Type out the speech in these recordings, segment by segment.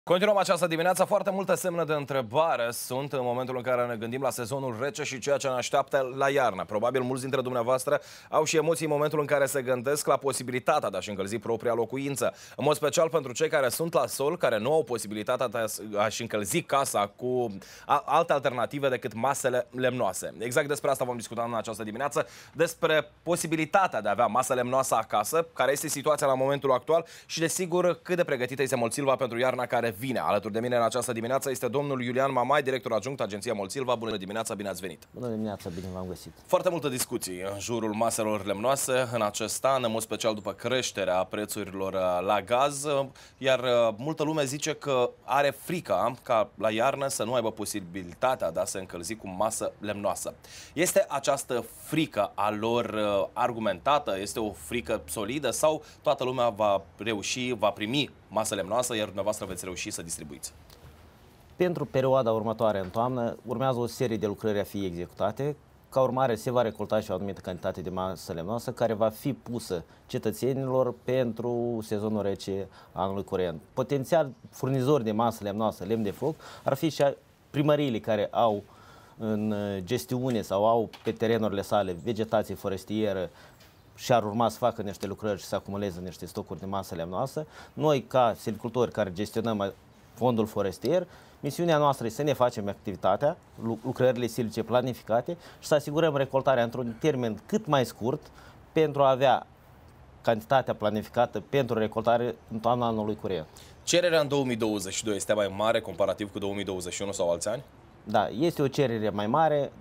Continuăm această dimineață. Foarte multe semne de întrebare sunt în momentul în care ne gândim la sezonul rece și ceea ce ne așteaptă la iarnă. Probabil mulți dintre dumneavoastră au și emoții în momentul în care se gândesc la posibilitatea de a-și încălzi propria locuință. În mod special pentru cei care sunt la sol, care nu au posibilitatea de a-și încălzi casa cu alte alternative decât masele lemnoase. Exact despre asta vom discuta în această dimineață, despre posibilitatea de a avea masă lemnoasă acasă, care este situația la momentul actual și, desigur, cât de pregătită este Molsilva pentru iarna care vine. Alături de mine în această dimineață este domnul Iulian Mamai, director adjunct Agenția Molsilva. Bună dimineața, bine ați venit! Bună dimineața, bine v-am găsit! Foarte multe discuții în jurul maselor lemnoase în acest an, în mod special după creșterea prețurilor la gaz, iar multă lume zice că are frica ca la iarnă să nu aibă posibilitatea de a se încălzi cu masă lemnoasă. Este această frică a lor argumentată? Este o frică solidă sau toată lumea va reuși, va primi masă lemnoasă, iar dumneavoastră veți reuși să distribuiți? Pentru perioada următoare, în toamnă, urmează o serie de lucrări a fi executate. Ca urmare, se va recolta și o anumită cantitate de masă lemnoasă care va fi pusă cetățenilor pentru sezonul rece anului curent. Potențial furnizori de masă lemnoasă, lemn de foc, ar fi și primăriile care au în gestiune sau au pe terenurile sale vegetație forestieră și ar urma să facă niște lucrări și să acumuleze niște stocuri de masă lemnoasă. Noi, ca silvicultori care gestionăm fondul forestier, misiunea noastră este să ne facem activitatea, lucrările silvice planificate și să asigurăm recoltarea într-un termen cât mai scurt pentru a avea cantitatea planificată pentru recoltare în toamna anului curent. Cererea în 2022 este mai mare comparativ cu 2021 sau alți ani? Da, este o cerere mai mare.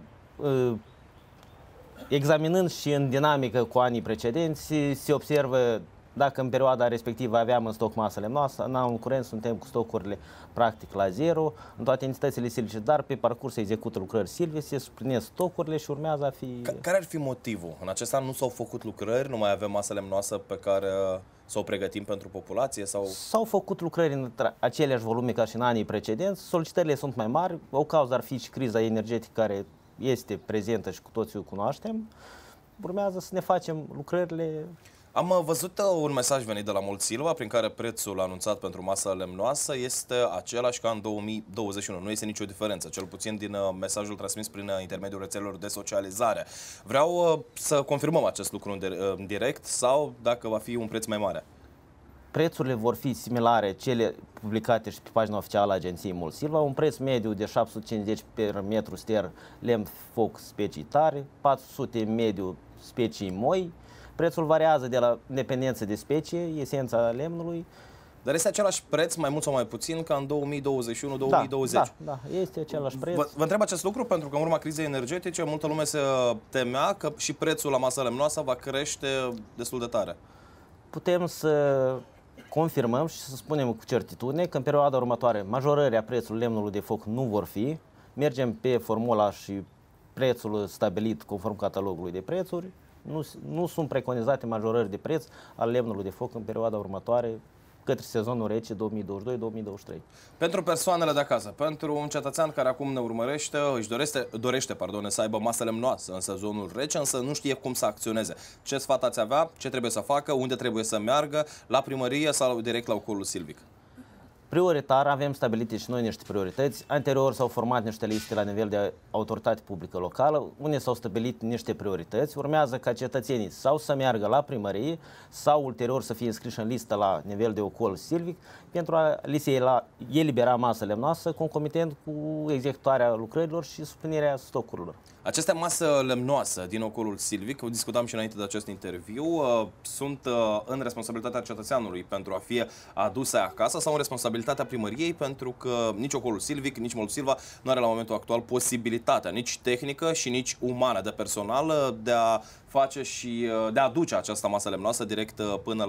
Examinând și în dinamică cu anii precedenți, se observă dacă în perioada respectivă aveam în stoc masă lemnoasă, în anul curent suntem cu stocurile practic la zero în toate entitățile silvice, dar pe parcurs se execută lucrări silvice, se suplinesc stocurile și urmează a fi... Care ar fi motivul? În acest an nu s-au făcut lucrări, nu mai avem masă lemnoasă pe care să o pregătim pentru populație? S-au făcut lucrări în aceleași volume ca și în anii precedenți, solicitările sunt mai mari, o cauză ar fi și criza energetică care este prezentă și cu toții o cunoaștem. Urmează să ne facem lucrările. Am văzut un mesaj venit de la Molsilva prin care prețul anunțat pentru masă lemnoasă este același ca în 2021. Nu este nicio diferență, cel puțin din mesajul transmis prin intermediul rețelelor de socializare. Vreau să confirmăm acest lucru în direct sau dacă va fi un preț mai mare. Prețurile vor fi similare cele publicate și pe pagina oficială a Agenției Molsilva, un preț mediu de 750 per metru ster lemn foc specii tare, 400 mediu specii moi. Prețul variază de la dependență de specie, esența lemnului. Dar este același preț, mai mult sau mai puțin, ca în 2021-2020? Da, este același preț. Vă întreb acest lucru pentru că în urma crizei energetice multă lume se temea că și prețul la masă lemnoasă va crește destul de tare. Putem să confirmăm și să spunem cu certitudine că în perioada următoare majorările prețului lemnului de foc nu vor fi. Mergem pe formula și prețul stabilit conform catalogului de prețuri. Nu sunt preconizate majorări de preț al lemnului de foc în perioada următoare către sezonul rece 2022-2023. Pentru persoanele de acasă, pentru un cetățean care acum ne urmărește, își dorește să aibă masă lemnoasă în sezonul rece, însă nu știe cum să acționeze. Ce sfat ați avea? Ce trebuie să facă? Unde trebuie să meargă? La primărie sau direct la ocolul silvic? Prioritar avem stabilite și noi niște priorități. Anterior s-au format niște liste la nivel de autoritate publică locală, unde s-au stabilit niște priorități. Urmează ca cetățenii sau să meargă la primărie sau ulterior să fie înscriși în listă la nivel de ocol silvic pentru a li se elibera masă lemnoasă concomitent cu executarea lucrărilor și suplinirea stocurilor. Aceste masă lemnoasă din ocolul silvic, discutam și înainte de acest interviu, sunt în responsabilitatea cetățeanului pentru a fi aduse acasă sau în responsabilitatea primăriei pentru că nici ocolul silvic, nici Molsilva nu are la momentul actual posibilitatea, nici tehnică și nici umană de personal de a face și de a aduce această masă lemnoasă direct până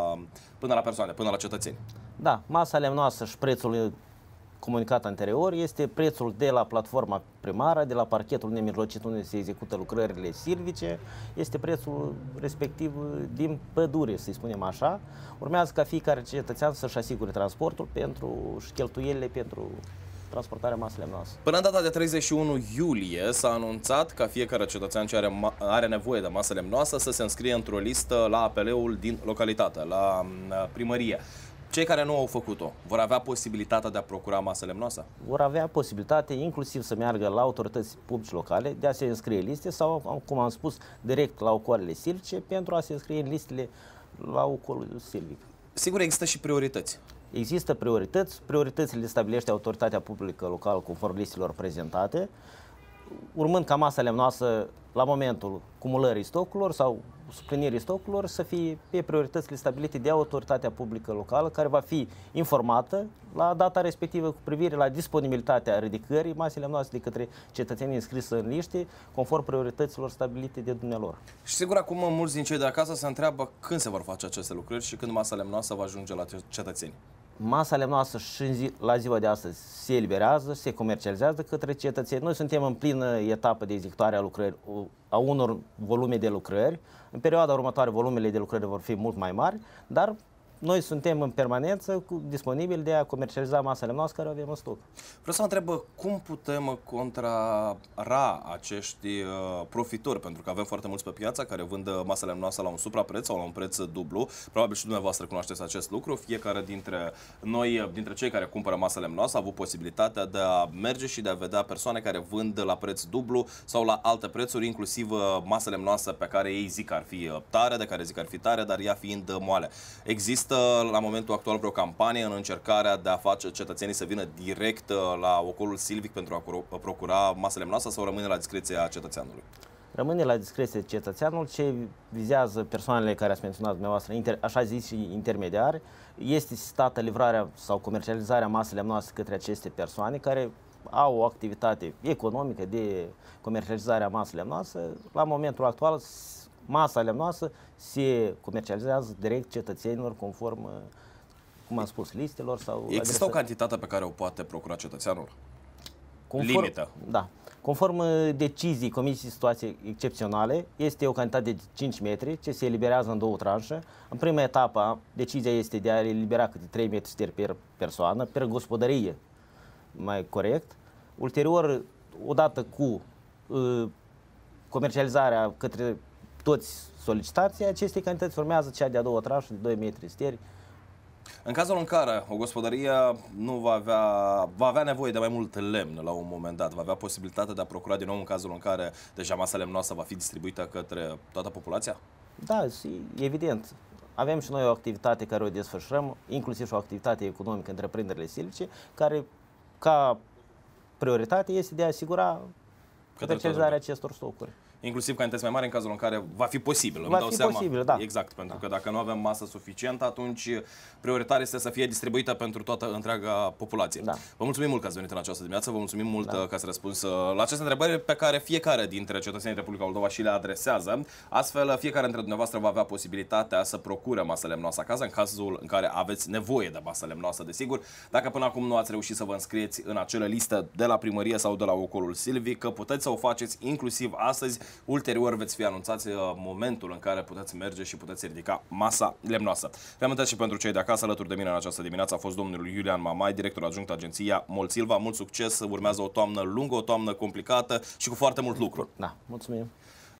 la persoane, până la cetățeni. Da, masa lemnoasă și prețul comunicat anterior este prețul de la platforma primară, de la parchetul nemijlocit unde se execută lucrările silvice, este prețul respectiv din pădure, să-i spunem așa. Urmează ca fiecare cetățean să-și asigure transportul și cheltuielile pentru transportarea masei lemnoase. Până în data de 31 iulie s-a anunțat ca fiecare cetățean ce are nevoie de masă lemnoasă să se înscrie într-o listă la APL-ul din localitate, la primărie. Cei care nu au făcut-o vor avea posibilitatea de a procura masă lemnoasă? Vor avea posibilitate inclusiv să meargă la autorități publice locale, de a se înscrie în liste sau, cum am spus, direct la ocolele silvice pentru a se înscrie în listele la ocolul silvic. Sigur, există și priorități. Există priorități, prioritățile le stabilește autoritatea publică locală conform listelor prezentate, urmând ca masa lemnoasă la momentul cumulării stocurilor sau suplinirii stocurilor să fie pe prioritățile stabilite de autoritatea publică locală, care va fi informată la data respectivă cu privire la disponibilitatea ridicării masei lemnoase de către cetățenii înscriși în liște, conform priorităților stabilite de dumnealor. Și sigur, acum mulți din cei de acasă se întreabă când se vor face aceste lucrări și când masa lemnoasă va ajunge la cetățeni. Masa lemnoasă și la ziua de astăzi se eliberează, se comercializează către cetățeni. Noi suntem în plină etapă de executare a unor volume de lucrări. În perioada următoare volumele de lucrări vor fi mult mai mari, dar noi suntem în permanență disponibili de a comercializa masa lemnoasă care o avem în stoc. Vreau să mă întreb cum putem contrara acești profitori, pentru că avem foarte mulți pe piață care vând masa lemnoasă la un suprapreț sau la un preț dublu. Probabil și dumneavoastră cunoașteți acest lucru. Fiecare dintre noi, dintre cei care cumpără masă lemnoasă, a avut posibilitatea de a merge și de a vedea persoane care vând la preț dublu sau la alte prețuri, inclusiv masă lemnoasă pe care ei zic că ar fi tare, de care zic că ar fi tare, dar ea fiind moale. Există la momentul actual vreo campanie în încercarea de a face cetățenii să vină direct la ocolul silvic pentru a procura masă lemnoasă sau rămâne la discreția cetățeanului? Rămâne la discreție cetățeanul. Ce vizează persoanele care ați menționat dumneavoastră, așa zis și intermediari, este sistată livrarea sau comercializarea masei lemnoase către aceste persoane care au o activitate economică de comercializare a masei lemnoase. La momentul actual, masa lemnoasă se comercializează direct cetățenilor conform, cum am spus, listelor sau... Există o cantitate pe care o poate procura cetățeanul? Limită? Da. Conform decizii Comisiei de Situații Excepționale, este o cantitate de 5 metri ce se eliberează în două tranșe. În prima etapă, decizia este de a elibera câte 3 metri steri per persoană, per gospodărie, mai corect. Ulterior, odată cu comercializarea către toți solicitații, aceste cantități urmează cea de-a doua tranșă de 2 metri steri. În cazul în care o gospodărie nu va avea nevoie de mai mult lemn la un moment dat, va avea posibilitatea de a procura din nou în cazul în care deja masa lemnoasă va fi distribuită către toată populația? Da, evident. Avem și noi o activitate care o desfășurăm, inclusiv și o activitate economică în întreprinderile silvice, care ca prioritate este de a asigura comercializarea acestor stocuri. Inclusiv cantități mai mari în cazul în care va fi posibil. Va fi posibil, da. Exact, pentru că dacă nu avem masă suficientă, atunci prioritar este să fie distribuită pentru toată întreaga populație. Da. Vă mulțumim mult că ați venit în această dimineață, vă mulțumim mult că ați răspuns la aceste întrebări pe care fiecare dintre cetățenii Republica Moldova și le adresează. Astfel, fiecare dintre dumneavoastră va avea posibilitatea să procure masă lemnoasă acasă, în cazul în care aveți nevoie de masă lemnoasă, desigur. Dacă până acum nu ați reușit să vă înscrieți în acele liste de la primărie sau de la ocolul silvic, că puteți să o faceți inclusiv astăzi. Ulterior veți fi anunțați momentul în care puteți merge și puteți ridica masa lemnoasă. Reamintesc și pentru cei de acasă, alături de mine în această dimineață a fost domnul Iulian Mamai, director adjunct agenția Molsilva. Mult succes, urmează o toamnă lungă, o toamnă complicată și cu foarte mult lucru. Da, mulțumim.